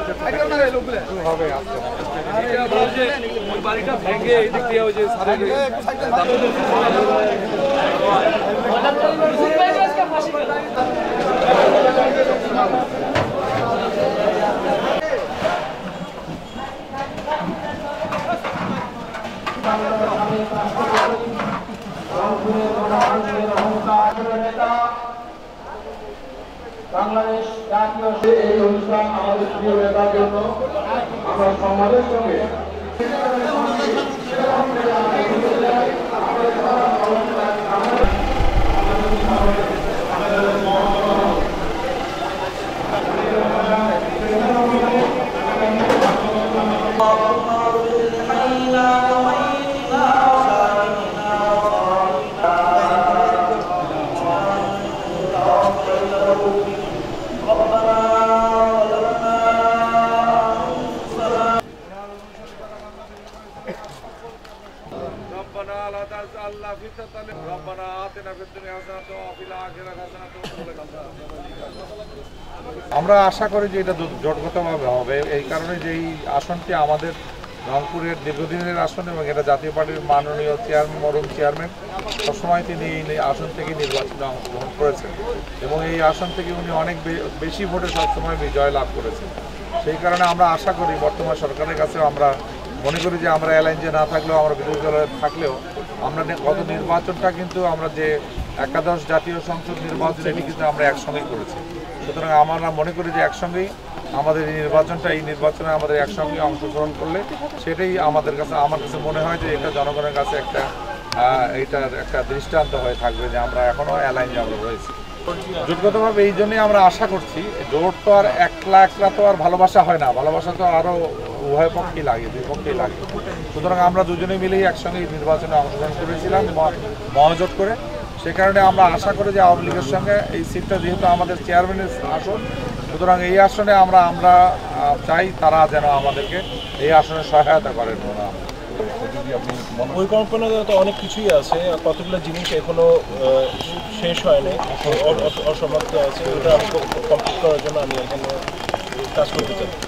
হবে বাড়িটা ভেঙে এই দিক দিয়ে বাংলাদেশ জাতীয় এই অনুষ্ঠান আমাদের প্রিয় নেতার জন্য আমরা সমাজের সঙ্গে আমরা আশা করি যে এটা জোটগতভাবে হবে। এই কারণে যে এই আসনটি আমাদের রংপুরের দীর্ঘদিনের আসন এবং এটা জাতীয় পার্টির মাননীয় চেয়ারম্যান মরহুম চেয়ারম্যান সবসময় তিনি এই আসন থেকে নির্বাচনে অংশগ্রহণ করেছেন এবং এই আসন থেকে উনি অনেক বেশি ভোটে সবসময় বিজয় লাভ করেছেন। সেই কারণে আমরা আশা করি বর্তমান সরকারের কাছেও আমরা মনে করি যে আমরা অ্যালায়েন্সে না থাকলেও আমরা বিরোধী দলে থাকলেও আমরা গত নির্বাচনটা কিন্তু আমরা যে একাদশ জাতীয় সংসদ নির্বাচন এটি কিন্তু আমরা একসঙ্গেই করেছি। সুতরাং আমরা মনে করি যে একসঙ্গেই আমাদের এই নির্বাচনে আমাদের একসঙ্গে অংশগ্রহণ করলে সেটাই আমার কাছে মনে হয় যে এটা জনগণের কাছে এইটার একটা দৃষ্টান্ত হয়ে থাকবে যে আমরা এখনও অ্যালায়েন্সে আমরা রয়েছি। জোটগতভাবে এই জন্যই আমরা আশা করছি। জোট তো আর একলা তো আর ভালোবাসা হয় না, ভালোবাসা তো আরও উভয় পক্ষেই লাগে, দুই পক্ষেই লাগে। সুতরাং আমরা দুজনে মিলেই একসঙ্গে এই নির্বাচনে অংশগ্রহণ করেছিলাম মহাজোট করে। সে কারণে আমরা আশা করি যে আওয়ামী লীগের সঙ্গে এই সিটটা যেহেতু আমাদের চেয়ারম্যানের আসন, সুতরাং এই আসনে আমরা চাই তারা যেন আমাদেরকে এই আসনে সহায়তা করেন। পরিকল্পনা তো অনেক কিছুই আছে, কতগুলো জিনিস এখনো শেষ হয়নি, অসমাপ্ত আছে। ওটা আমি কমপ্লিট করার জন্য আমি এখানে কাজ করতে চাই।